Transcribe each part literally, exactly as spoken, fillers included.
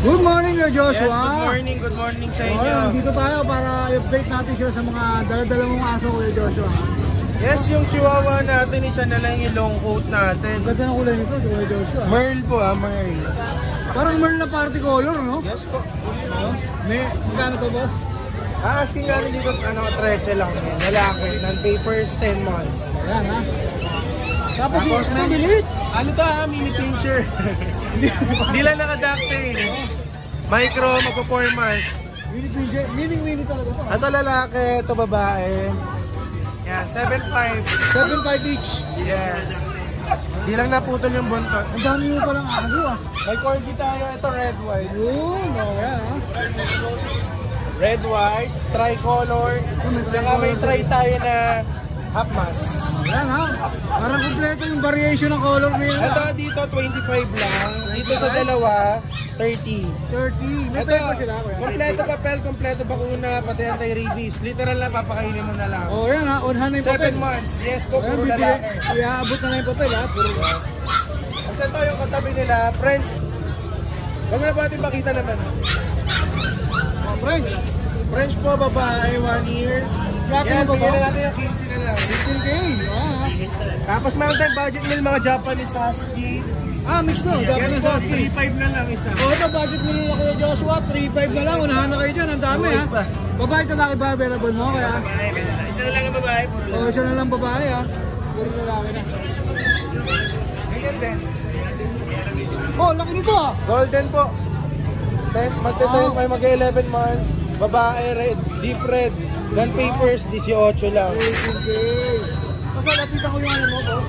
Good morning, Sir Joshua. Yes, good morning, good morning sa inyo. Oh, dito tayo para i-update natin sila sa mga dala-dala mong aso, Kuya Joshua. Yes, yung chihuahua natin, isa na lang yung long coat natin. Ganda ng kulay nito, Kuya Joshua. Merl po ah, Merl. Parang Merl na party color, no? Yes po. Oh, may, magkano to, boss? Ah, asking nga rin dito, ano, thirteen lang yan. Lalaki, non-papers, ten months. Ayan, ha? Tapos, Tapos yung may- maliit. Ano to ah, mini pincher. Hindi lang naka-ducktail. Micro, magpo-four months. Mini-mini mini talaga to. Ito lalaki, ito babae. Yan, seven five. seven five each. Yes. Di lang naputol yung buntot. Ang dami mo palang aso, ah. May corgi tayo, ito red white. Yun, oh, yan, ha? Red white, tricolor. Saka may try tayo na half mask. Yan, ha? Parang kompleto yung variation ng color na yun, ha? Ito dito twenty-five lang. Dito sa dalawa, thirty. thirty. May Ito, paper sila, kuya. kompleto papel, kompleto bakuna, pati anti-rabies. Literal na papakainin mo na lang. Oh, yan, ha? On hand na yung papel. Seven months. Yes po, Ayan, puro bibili. lalaki. Iaabot na na yung papel, ha? Puro. Kasi ito yung katabi nila, French. Huwag na ba natin makita naman? Oh, French. French po, babae, one year. Plato Yan, na ba bigyan ba? na natin yung fifteen na lang. fifteen K. Ah, Tapos meron tayong budget meal, mga Japanese Husky. ah, mix no. Yan Japanese po, Husky. three five na lang isa. Oh, ito budget nila na Kuya Joshua. three five na lang. Unahan na kayo dyan. Ang dami, ha? Boys ba? Babae lalaki ba available mo? Kaya? Isa na lang ang babae. Oh, isa na lang babae, ha? Puro lalaki na. Ganyan din. Oh, laki nito, ha? Golden po. ten, magte-ten, may mag-eleven months. Babae, red, deep red. Non-papers, eighteen lang. eighteen K. Kasi lapitan ko yung ano mo, boss.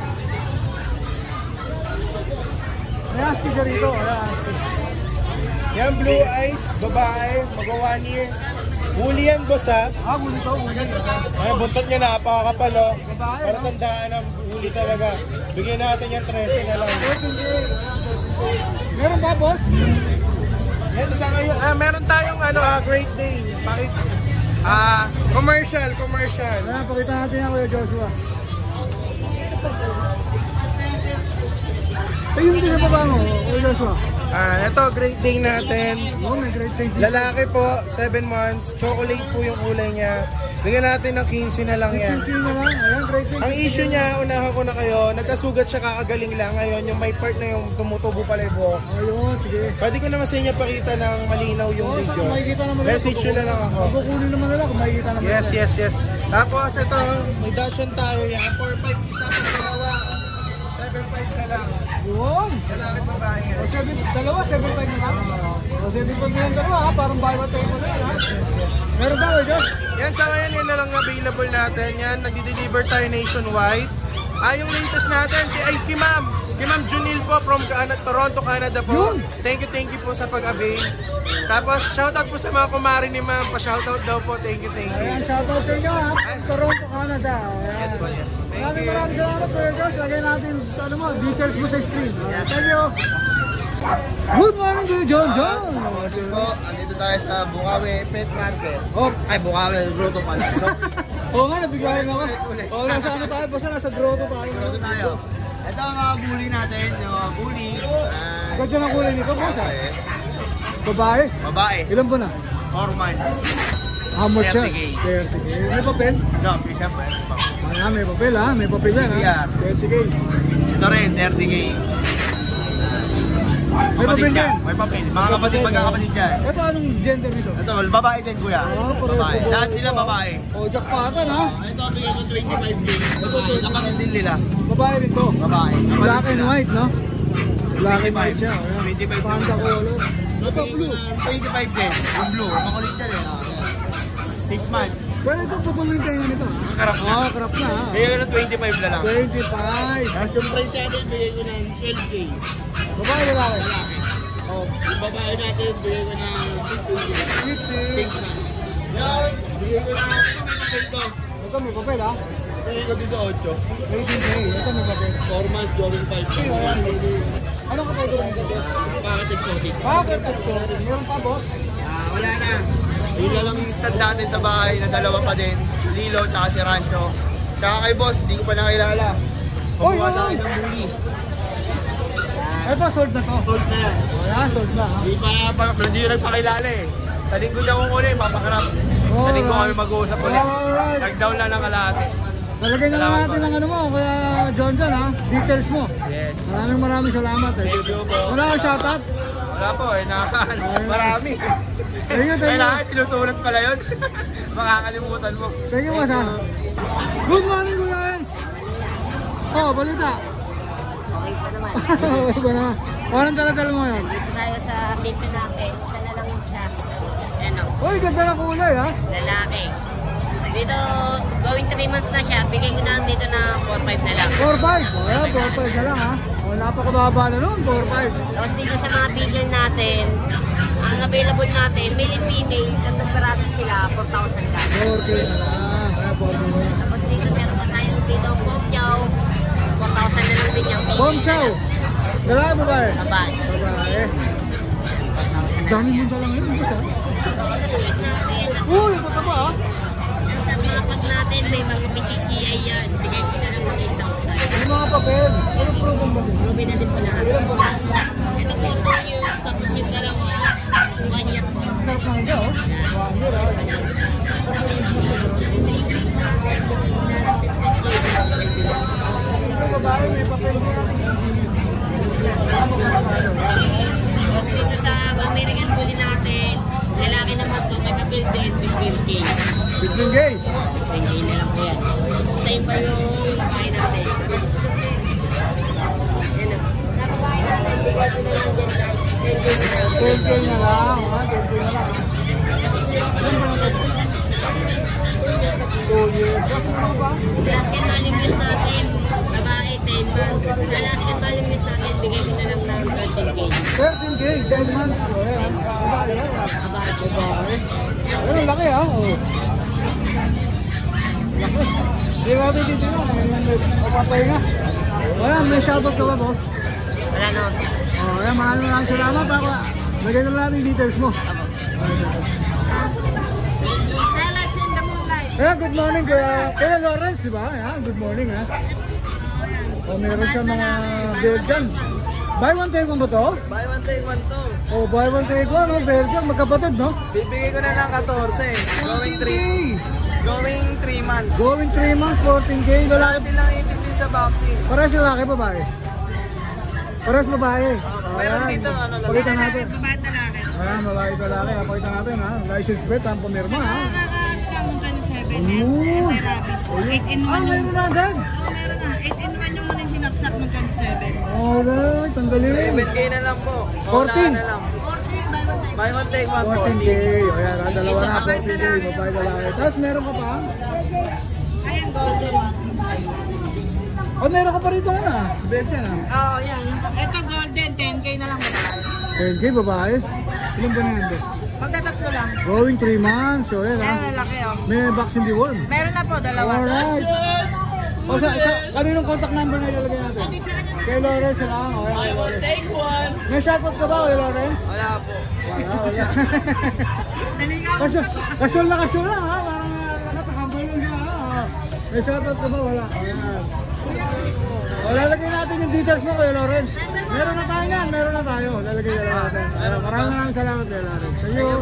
May husky siya rito. Ayan, husky. Yan, blue eyes, babae, mag-one year. Huli yan, boss ha. Ah, huli to, huli. Ay, buntot niya napakakapal oh. Babae, Para no? tandaan ang huli talaga. Bigyan natin yan thirteen na lang. eighteen K. Meron ba, boss? Yan, sa ngayon, ah, meron tayong ano, ah, great day. Bakit? Ah, commercial, commercial. Ayan, pakita natin yan, Kuya Joshua. Ay, yung din pa ba mo, Kuya Joshua? Ah, ito, great day natin. Oh, may great day. Lalaki po, seven months. Chocolate po yung kulay niya. Bigyan natin ng fifteen na lang yan. eighteen K na lang. Ayan, great day. Ang issue niya, unahan ko na kayo, nagkasugat siya kakagaling lang. Ngayon, yung may part na yung tumutubo pala yung buhok. Ayun, sige. Pwede ko naman sa inyo pakita ng malinaw yung Oh, video. saka makikita naman nila. Message nyo na lang ako. Kukunin naman nila kung makikita naman Yes, nila. yes, yes. Tapos ito, may Dachshund tayo yan. four five isa pa dalawa. seven five na lang. Yun. Lalaki babae. O, seven, dalawa, seven five na lang. O, seven five na lang dalawa, ha? Parang buy one take one na yan, ha? Meron ba, Kuya Josh? Yan sa ngayon, yan na lang available natin. Yan, nagdi-deliver tayo nationwide. Ah, yung latest natin, ay kay Ma'am. Kay Ma'am Junil po from Canada, Toronto, Canada po. Yun. Thank you, thank you po sa pag-avail. Tapos, shoutout po sa mga kumari ni Ma'am. Pa-shoutout daw po. Thank you, thank you. Ayan, shoutout sa inyo, ha? Toronto, Canada. Ayan. Yes po, yes. Thank Maraming you. maraming salamat, Kuya Josh. Lagay natin, ano mo, details mo sa screen. Ayan, thank you. Good morning, Kuya John John. Po, andito tayo sa Bukawi Pet Market. Oh, Ay, Bukawi, Grotto pala. So, oo nga, nabiglayan ako. Oo, nasa ano tayo, basta nasa grotto tayo. Grotto tayo. Ito ang mga bully natin, yung mga bully. Uh, Ganda ng kulay nito, boss, ha? Babae? babae, Ilan ba na? four months. How much yan? thirty K. thirty K. May papel? No, pick up. Ah, may papel, ha? May papel yan, ha? thirty K. Ito rin, thirty K. May Kapatid papel niya, yan. may papel. Mga kapatid, magkakapatid niya. Ito, anong gender nito? Ito, babae din kuya. Ah, pareho Babae. po. Lahat sila babae. Oh, jackpotan, ha? Ito, bigyan ko twenty-five K. Ito, kapatid din nila. Babae rin to. Babae. Black and white, no? Black and white siya. Ayan. twenty-five. Panda color. Ito, blue. twenty-five din. Yung blue, makulit siya rin. six months. Pero ito, patuloy tayo nito, ha? Karap na. Ah, crap na, ha? Bigyan ko ng twenty-five na lang. twenty-five. Tapos yung price natin, bigyan ko ng twelve K. Babae, lalaki. Lalaki. Oh, Yung babae natin, bigyan ko ng fifteen K. fifty. six months. Yan, bigyan ko ng papel ko. Ito, may papel, ha? Bigyan ko din sa eight. eighteen K. Ito, may papel. four months, going five K. Anong kategory nito? Bakit exotic? Bakit exotic? Meron pa, boss? Ah, wala na. Yun na lang yung stand natin sa bahay na dalawa pa din. Si Lilo, tsaka si Rancho. Tsaka kay boss, hindi ko pa nakilala. Oy, Pagbuha sa oy, akin ng bully. Ito, sold na to. Sold na yan. Wala, sold na. ha? Hindi pa, pa hindi nyo nagpakilala eh. Sa linggo na kung ulit, papakarap. Sa linggo kami mag-uusap ulit. Alright. Nag-down lang ng kalahati. Talagay na lang Salamat natin po. ang ano mo, kaya John John ha, details mo. Yes. Maraming maraming salamat eh. Thank you po. Wala kang shoutout? Wala po eh, nakakaan. Marami. Thank you, thank you. Kailangan, pinusulat pala yun. Makakalimutan mo. Thank you, Mas ha. Good morning, Kuya Ens. Oh, balita. Okay pa naman. Okay ba na? Parang dala-dala mo yun. Dito tayo sa season natin. Isa na lang siya. Ano, Uy, ganda na kulay ha. lalaki. Dito, going three months na siya. Bigay ko na dito na four five na lang. four five. Oh, yeah, four five na lang ha. Oh, napakababa na nun, four five. Tapos dito sa mga bigel natin, ang available natin, male and female, tatlong peraso sila, four thousand lang. four K na lang. Kaya four K na lang. Tapos dito meron pa tayong dito, Bom Chow, four thousand na lang din yung female. Bom Chow. Lalaki ba ba eh? Abay. Babae. Dami mo sa lang yun. Ano siya? Uy, ito ba ha? Sa mga pag natin, may mga B C C I yan. Bigay ko na lang ng eight thousand. Yung mga papel. Ano program ba siya? Ruby na din po lahat. Ito po, two years, tapos yung dalawa, one year po. Sarap na hindi oh. One year ah. three years natin, bigay ko na lang fifteen K. Ito babae, may papel din natin. Tapos dito sa American Bully natin, lalaki naman to, may papel din, fifteen K. fifteen K. fifteen K na lang po yan. Sa iba yung babae natin. Yan o. Sa babae natin, bigay ko na lang dyan tayo. ten K na lang. ten K na lang. Ha? ten K na lang. Ano ba natin? two years. Kasi ano ba? Alaskan Malimute natin, babae, ten months. Alaskan Malimute natin, bigay ko na lang ng thirteen K. thirteen K, ten months. O yan. Babae yan. Babae. Babae. Ayun, laki ha. Oh. Laki. Hindi natin dito yun. Papatay nga. O yan, may shoutout ka ba, boss? Wala na. O yan, maraming maraming salamat ha. Lagay na lang natin yung details mo. Kaya good morning kaya Kuya Lawrence, di ba? Ayan, good morning ha. O meron siya mga Belgian. Buy one take one ba to? Buy one, take one to. O buy one take one, no? Belgian, magkapatid, no? Bibigay ko na ng fourteen. Going three. Going three months. Going three months, fourteen K. Wala Lalaki. silang ipindi sa vaccine. Parehas lalaki, babae. Parehas babae. O, Meron ayan. dito, ano, lalaki. Pakita natin. Babae talaki. Ayan, babae lalaki. ha. Pakita natin ha. License plate, ang pumirma ha. Nakakakamong seven Ayun. eight in Ah, one yung... meron na agad. Oo, meron na. eight in one yung muling sinaksak ng twenty-seven. Alright, tanggalin. seven K na lang po. fourteen. Paunahan na lang. fourteen, buy one take. Buy one, take one, fourteen K. fourteen. O yan, ha, dalawa na, fourteen K. Babae lalaki. Tapos meron ka pa? Ayan, golden. O, meron ka pa rito nga. Belgian ha. Oo, yan. Ito golden, ten K na lang babae. ten K babae. Ilan ba na yan? Be? Magtatatlo lang. Going three months. O yan ha. Ayan, lalaki oh. May vaccine deworm. Meron na po, dalawa. Alright. O sa, sa kaninong contact number na ilalagay natin? Kay Lawrence lang. O yan, kay Lawrence. Take one. May shoutout ka ba kay Lawrence? Wala po. Wala, wala. Kasyol, kasyol na kasyol lang ha. Parang uh, nakatakambay lang siya ha. May shoutout ka ba? Wala. O yan. O, lalagay natin yung details mo kay Lawrence. Meron na tayo yan, meron na tayo. Lalagay na lang natin. Ayan, maraming maraming salamat kay Lawrence. Sa iyo.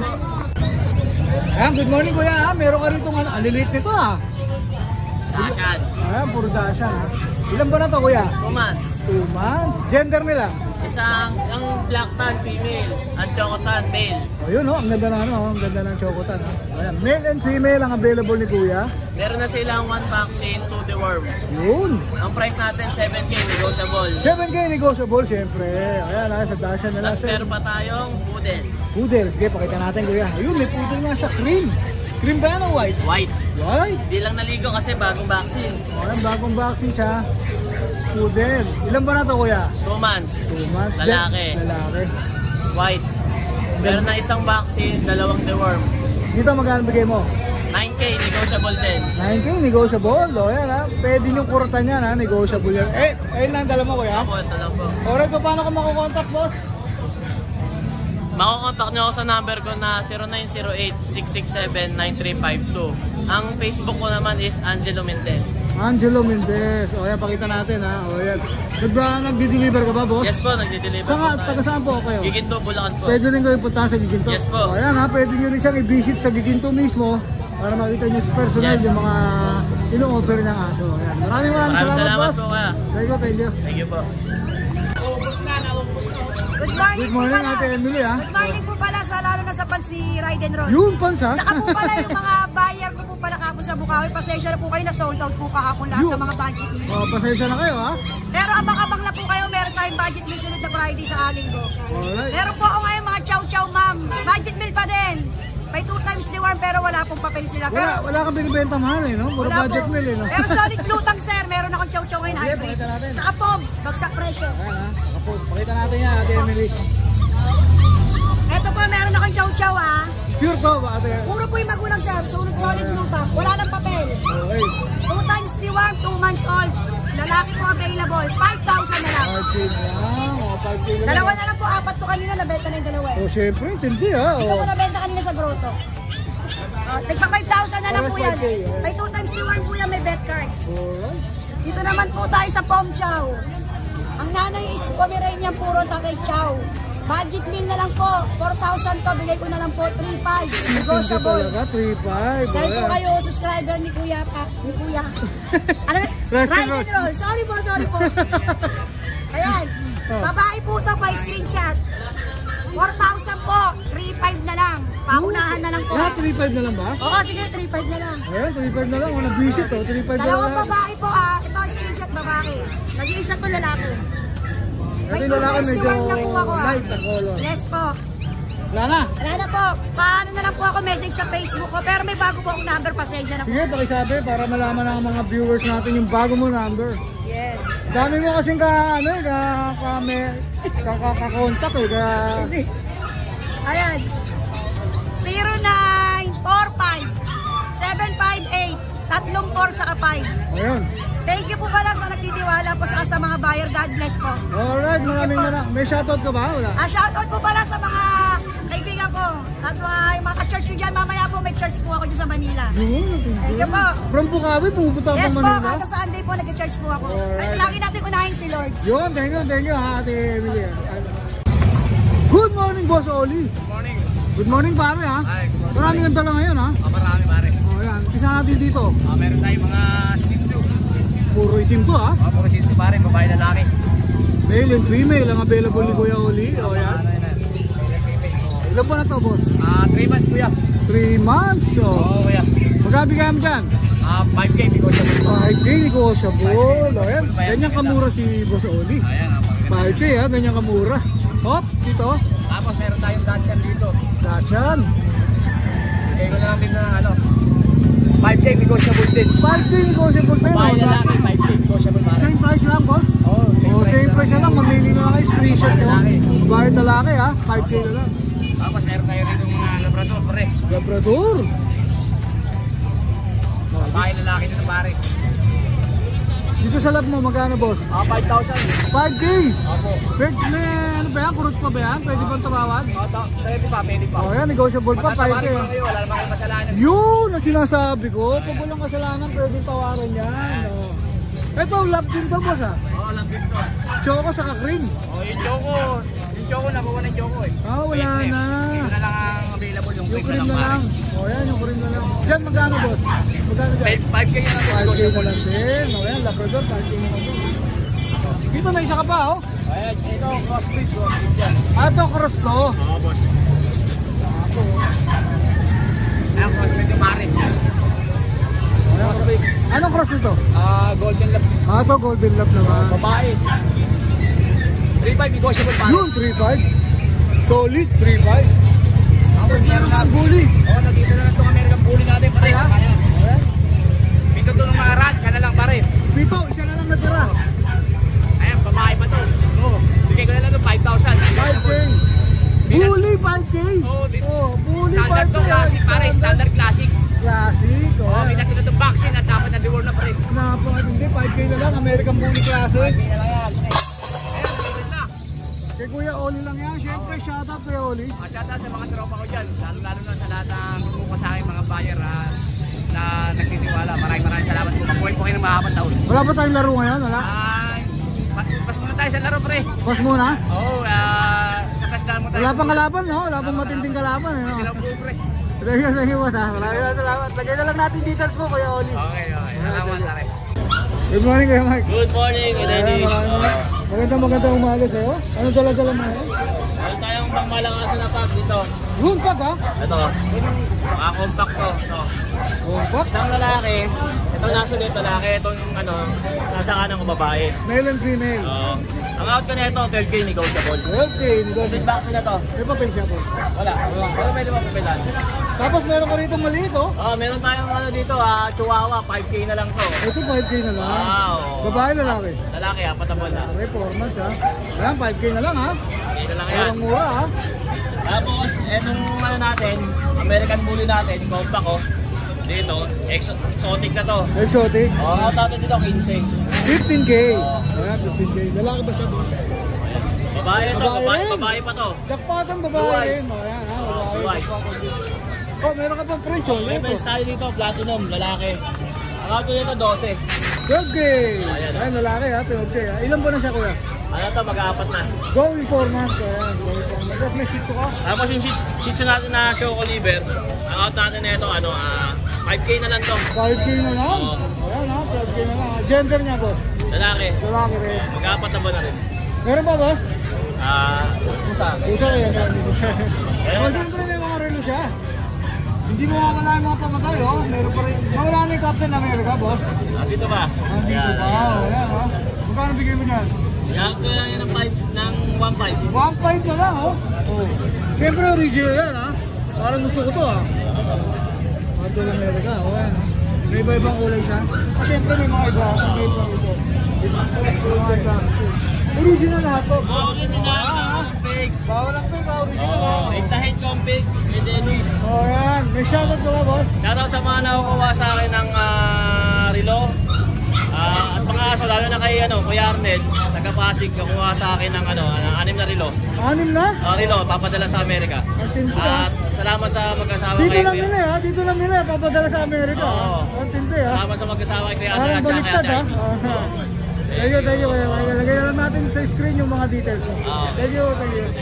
Ayan, good morning kuya ha. Meron ka rito nga, alilit nito ha. Dashan. Ayan, puro dashan ha. Ilan ba na to kuya? Two months. Two months. Gender nila? Isang, ang black tan, female. Ang chocotan, male. O yun o, ang ganda na ano, ang ganda ng chocotan ha. Ayan, male and female ang available ni kuya. Meron na silang one vaccine, two deworm. Yun. Ang price natin, seven K, negotiable. seven K negotiable siyempre. Ayan ha, sa dashan nila. Tapos meron pa tayong poodle. Poodle, sige pakita natin kuya. Ayun, may poodle nga siya, cream. Cream ba yan o white? White. White. Hindi lang naligo kasi bagong vaccine. Ayan, bagong vaccine siya. Poodle. Ilan ba na to kuya? Two months. Two months. Lalaki. Lalaki. White. Meron na isang vaccine, dalawang deworm. Dito magkano bigay mo? nine K, negotiable din. nine K, negotiable. O yan ha. Pwede nyo kuratan yan ha. Negotiable yan. Eh, ayun lang dala mo kuya. Ako, ito lang po. Alright, pa, paano ka makukontakt boss? Makokontak nyo ako sa number ko na zero nine zero eight, six six seven, nine three five two. Ang Facebook ko naman is Angelo Mendez. Angelo Mendez. O yan, pakita natin ha. O yan. Nag-deliver ka ba, boss? Yes po, nagdi-deliver Saka, po tayo. taga saan po kayo? Giginto, Bulacan po. Pwede rin kayo punta sa Giginto? Yes po. O yan ha, pwede nyo rin siyang i-visit sa Giginto mismo para makita nyo sa personal Yes. yung mga ino-offer ng aso. Ayan. Maraming maraming Maraming salamat, salamat boss. po kaya. Thank you, thank you. Thank you po. Good morning, Good morning, po pala. Ate Emily ha. Good morning po pala sa lalo na sa Pansi Ride and Roll. Yung pants ha? Saka po pala yung mga buyer ko po pala kapon sa Bukawi. Pasensya na po kayo na sold out po kahapon lahat Yun. ng mga budget meal. O, pasensya na kayo ha. Pero abang-abang na po kayo, meron tayong budget meal sunod na Friday sa Alinggo. Alright. Meron po ako ngayon mga chow-chow ma'am. Budget meal pa din. May two times the warm pero wala pong papel sila. Pero Wala, wala kang binibenta mahal eh, no? Puro wala budget po. meal eh, no? Pero solid lutang sir, meron akong chow-chow ngayon Sige, hybrid. pakita natin. Saka po, bagsak presyo. Ayan ha. Kapos. Pakita natin yan, Ate Emily. Eto po, meron akong chow-chow ah. Pure to ba, Ate? Puro po yung magulang sir, solid solid lutang. Wala nang papel. Okay. Two times the warm, two months old. Lalaki po available, five thousand na lang. five K na lang. O, five K na lang. Dalawa na lang po, apat to kanina, nabenta na yung dalawa eh. O, syempre, intindi ha. Ito O. po nabenta kanina sa grotto. Uh, Tigpa five thousand na lang po yan. five K, eh. May two times the warm po yan, may bet card. Alright. Dito naman po tayo sa Pom Chow. Ang nanay is Pomeranian puro Tatay Chow. Budget meal na lang po, four thousand to, bigay ko na lang po, three five. Intindi Negotiable. talaga, three five. Dahil po kayo, subscriber ni Kuya pa, ni Kuya. Ano? Ride and Ride and roll. Sorry po, sorry po. Ayan. Babae po ito, by screenshot. four thousand po, three five na lang. Paunahan na lang po. Lahat three five na lang ba? Oo, sige, three five na lang. Ayan, three five na lang. O, nag-visit to, three five na lang. Dalawang babae po ah. Ito ang screenshot babae. Nag-iisa to lalaki. Ito yung lalaki medyo na po ako ah. light na color. Yes po. Wala na. Wala na po. Paano na lang po ako message sa Facebook ko. Pero may bago po akong number. Pasensya na po. Sige, pakisabi para malaman ng mga viewers natin yung bago mo number. Yes. Dami mo kasing ka, ano, ka, ka, may, ka, ka, ka contact eh, ka, Ayan. zero nine four five seven five eight tatlong four sa five. ayun. Thank you po pala sa nagtitiwala po sa, sa mga buyer. God bless po. Alright, maraming maraming. May shoutout ka ba? Wala. Ah, shoutout po pala sa mga kaibigan ko. At uh, yung mga ka-church ko dyan. Mamaya po may church po ako dyan sa Manila. Yun, Thank you po. From Bukawi, pumupunta ka Yes sa po, Manila. kada Sunday po nag-church po ako. Alright. At lagi natin unahin si Lord. Yun, thank you, thank you ha, Ate Emily. Good morning, Boss Oli. Good morning. Good morning, pare ha. Hi, good morning. Maraming ang dala ngayon ha. Ah, marami pare. O yan, kisa natin dito. Ah, meron tayong mga Shih Tzu. Puro itim to ha. Ah, puro Shih Tzu pare, babae lalaki. Male and female ang available ni Kuya Oli. O yan. Ano yun? Ilan po na to, boss? Ah, three months kuya. three months. So, Oo kuya. magkabigay mo dyan? Ah, five K because of it. five K, negotiable. O yan, ganyan kamura si Boss Oli. Ayan, ah, pagkita. five K ha, ganyan kamura. Hop, dito. Tapos meron tayong Dachshund dito. Dachan. Bigay ko na lang din na ano. five K negotiable din. five K negotiable tayo. Babae no? lalaki, Dachshund. five K negotiable pare. Same price lang, boss? Oo, O, same price na lang. Mamili na lang kayo. Screenshot Babae ko. lalaki. Babae lalaki ha, five K na lang. Tapos meron tayo rito mga Labrador pare. Labrador. Babae lalaki dito pare. Dito sa lab mo, magkano, boss? Ah, five thousand. five K. Opo. Pwede, may, ano ba yan? Kurot pa ba yan? Pwede bang tumawad? Oh, to, pwede pa, pwede pa. O yan, negotiable pa, five K. Matatawarin ko kayo, wala naman kayong kasalanan. Yun ang sinasabi ko. Pag walang kasalanan, pwedeng tawaran yan. O. Ito, lab din to, boss ha. Oo, lang dito. Choco sa cream. Oh, yung Choco, yung Choco, nakuha ng Choco eh. Ah, wala Yes, na. Ito na lang ang available, yung Yung cream cream na na lang. lang. O yan, yung cream na lang. Diyan, magkano, boss? Magkano dyan? five K na lang five K na negotiable. lang din. O yan, Labrador, five K na lang din. Dito may isa ka pa, oh. Ayan, ito, crossbreed, crossbreed yan. Ah, ito, cross to. Oo, boss. Ayan, crossbreed yung pare. Crossbreed. Anong cross nito? Ah, golden lab. Ah, ito, golden lab naman. Babae. three five negotiable pare. Yun, three five. Solid, three five. Ako, meron na ang bully. Oo, nandito na lang itong American Bully natin pare. Ayan. Pito to ng mga rat, sana lang pare. Pito, isa na lang natira. Ayan, babae pa to. Oh, Bigay ko na lang ito, five thousand. five K. Bully, five K. Oo, di- Oh, bully, Standard five K. to, classic pare, standard classic. Classic. Oo, Oh, may natin na itong vaccine at dapat na-reward na pare. napakatindi. five K na lang, American Bully Classic. Hindi na lang yan. Ayan, nandito na. Kay Kuya Oli lang yan. Siyempre, shoutout Kuya Oli. Uh, shoutout sa mga tropa ko dyan, lalo-lalo na sa lahat ng kumukuha sa akin mga buyer uh, na nagtitiwala. Maraming maraming salamat po. Mabuhay po kayo ng mahabang taon. Wala pa tayong laro ngayon, wala? Ay, uh, pas muna tayo sa laro, pre. Pas muna? Oo, oh, uh, sa kasdaan mo tayo. Wala pang kalaban, no? Wala pang matinding kalaban, eh, no? Sila po, pre. Thank you, thank you, boss, ha? Maraming salamat. Lagay na lang natin details mo, Kuya Oli. Okay, okay. Salamat, laki. Good morning, Kuya Mike. Good morning, Kuya Dennis. Magandang magandang umaga sa'yo. Ano dala-dala mo ngayon? Meron tayong pangmalakasan na pack dito. Room pack, ha? Ito, mga compact to. Ito. Room pack? Isang lalaki, ito nasa dito lalaki, itong ano, nasa kanan ko babae. Male and female. Oo. Ang out ko na ito, twelve K negotiable. Okay, nito. Bid box na to. May papel siya po. Wala. Pero pwede mo papilan. Tapos meron ka rito maliit, oh. Oh, meron tayong ano dito, ah, Chihuahua, five K na lang to. Ito five K na lang. Wow. Babae, lalaki. Lalaki ha, patabon na. Okay, four months, ha. Ayan, five K na lang, ha. five K na lang yan. Murang mura, ha. Tapos, etong ano natin, American Bully natin, compact ko. Dito, exo- exotic na to. Exotic. Oh, out natin dito, fifteen K. fifteen K. Ayan, fifteen K. Lalaki ba siya doon? Babae to, Babae babae, rin. babae pa to. Jackpot ang Blue babae eyes. rin. Oh, ayan, ha. Oh, blue Babae. eyes. jackpot. Oh, meron ka pang French, oh. May Ito. best tayo dito, platinum, lalaki. Ang out ko dito, twelve. twelve K. Ayan, Ayan, lalaki, ha. twelve K, ha. Ilan ba na siya, kuya? Ano to, mag-aapat na. Going four months. Ayan, going four months. Tapos may shih tzu ka. Tapos yung shih shih tzu natin na choco liver, ang out natin na ito, ano, ah, five K na lang to. five K na lang. Oo. Ayan, ha. twelve K na lang. Gender niya, boss. Lalaki. Lalaki rin. Mag-aapat na ba na rin? Meron ba, boss? Ah, pusa. Pusa kaya na. Ayun. Oh, siyempre may mga relo siya. Hindi mo mawala yung mga pamatay, oh. Meron pa rin. Mawala na yung Captain America, boss. Ah, dito ba? Nandito Ayan. pa. Oh, ayan, ha. Magkano bigay mo dyan? Yan ko yan ng five, ng one five. one five na lang, oh. Oh. Siyempre original yan, ha. Parang gusto ko to, ha. Captain America, oh, ayan, ha. May iba-ibang kulay siya. Ah, siyempre may mga iba. May iba ito. Mga iba. Original lahat to. Oh, original. Ah, Fake. bawal ang pink, ah. Original, Oh, ha. eight na head config. May Dennis. Oh, yan. May shoutout ka ba, boss? Shoutout sa mga nakukuha sa akin ng ah, relo. Ah, at mga aso, lalo na kay ano, Kuya Arnel, taga-Pasig, nakuha sa akin ng ano, ng anim na relo. Anim na? Ah, relo, papadala sa Amerika. Ang ha. At salamat sa mag-asawa Dito kay lang Kuya. nila, ha? Dito lang nila. Papadala sa Amerika, ha? Oo. Ang tindi, ha? Salamat sa mag-asawa kay Kuya Arnel Parang at saka kay baliktad, Ate ha? Ivy. Ah. Thank you, thank you. Kuya Mike. Lagay na lang natin sa screen yung mga details mo. Oo. Thank you, thank you.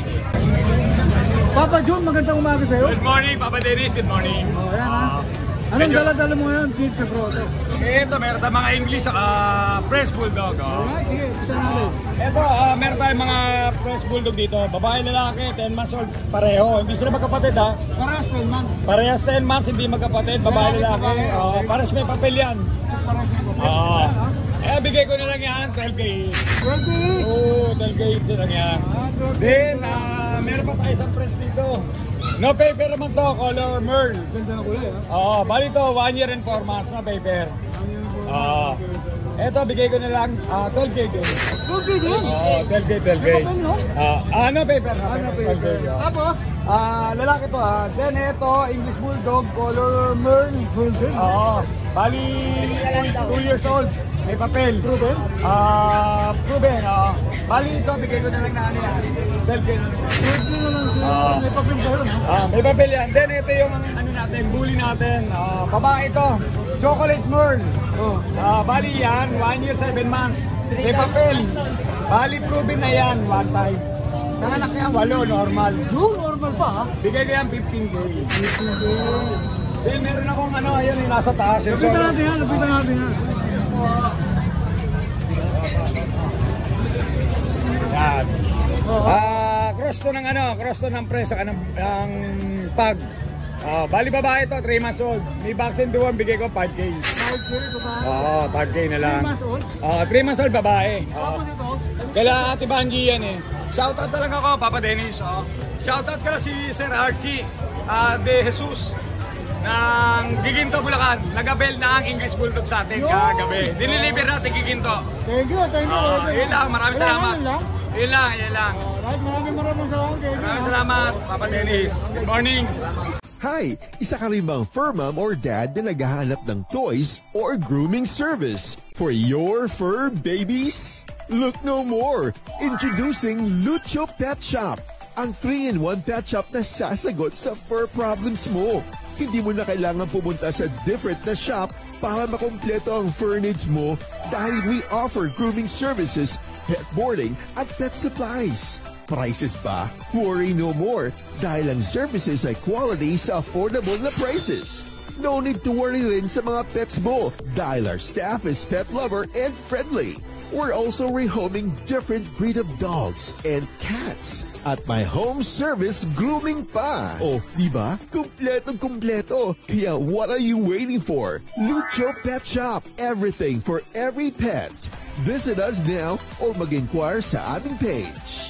Papa Jun, magandang umaga sa'yo. Good morning, Papa Dennis. Good morning. Oh, ayan, ha? Anong dala-dala mo ngayon dito sa grotto? Ito, meron tayong mga English saka Fresh Bulldog. Oh. Alright, sige, isa natin. Ito, ah, meron tayong mga Fresh Bulldog dito. Babae, lalaki, ten months old, pareho. Hindi sila magkapatid, ha? Parehas ten months. Parehas ten months, hindi magkapatid. Babae, Lalaki, lalaki. babae. Oh, pares may papel yan. Parehas mo ba? Oo. Eh, bigay ko na lang yan, twelve K. twelve K each. Oo, twelve K each na lang yan. Ah, twelve K. Then, ah, meron pa tayo isang French dito. No paper naman to, color Merl. Ganda na kulay, ha? Oo, bali to, one year and four months na paper. Oo. Eto, bigay ko na lang, ah, twelve K din. twelve K din? Oo, twelve K, twelve K. May papel, no? Ah, ano paper? Ano, twelve K, paper. oo. Tapos? Ah, lalaki to ah. Then ito, English Bulldog, color Merl. Golden. Oo. Bali, two years old. May papel. Proven? Ah, proven, oo. Bali ito, bigay ko na lang na ano yan. twelve K na lang. twelve K na lang siya. Ah. May papel sa'yo, no? Ah, may papel yan. Then ito yung ano natin, bully natin. Ah, babae ito, chocolate Merl. Oh. Ah, bali yan, one year, seven months. May papel. Bali, proven na yan, one time. Nanganak niya, walo, normal. Yung normal pa, ha? Bigay ko yan, fifteen K. fifteen K. Then meron akong ano, ayun, yung nasa taas. Yung Lapitan solo. natin yan, lapitan natin yan. Yan. Oo. Ah, cross to ng ano, cross to ng press, saka ng, ng pag. Ah, bali babae to, three months old. May vaccine doon, bigay ko five K. five K, babae. Oo, five K na lang. three months old. Ah, three months old babae. Oo. Tapos ito, Kala Ate Banji yan eh. Shoutout talaga ako, Papa Dennis. Oh. Shoutout ka si Sir Archie uh, De Jesus ng Giginto, Bulacan. Nagabel na ang English Bulldog sa atin kagabi. Diniliver natin Giginto. thank you, thank you. Oh, thank you. yun lang, maraming Wala, salamat. yun lang. Yun lang, yun lang. Alright, maraming maraming salamat. Thank you. Maraming salamat, Papa Dennis. Good morning. Hi! Isa ka rin bang fur mom or dad na naghahanap ng toys or grooming service for your fur babies? Look no more! Introducing Lucho Pet Shop, ang three in one pet shop na sasagot sa fur problems mo. Hindi mo na kailangan pumunta sa different na shop para makompleto ang fur needs mo dahil we offer grooming services, pet boarding at pet supplies. Prices ba? Worry no more dahil ang services ay quality sa affordable na prices. No need to worry rin sa mga pets mo dahil our staff is pet lover and friendly. We're also rehoming different breed of dogs and cats at my home service grooming pa. Oh, diba? Kumpletong kumpleto. Kaya what are you waiting for? Lucho Pet Shop. Everything for every pet. Visit us now or mag-inquire sa aming page.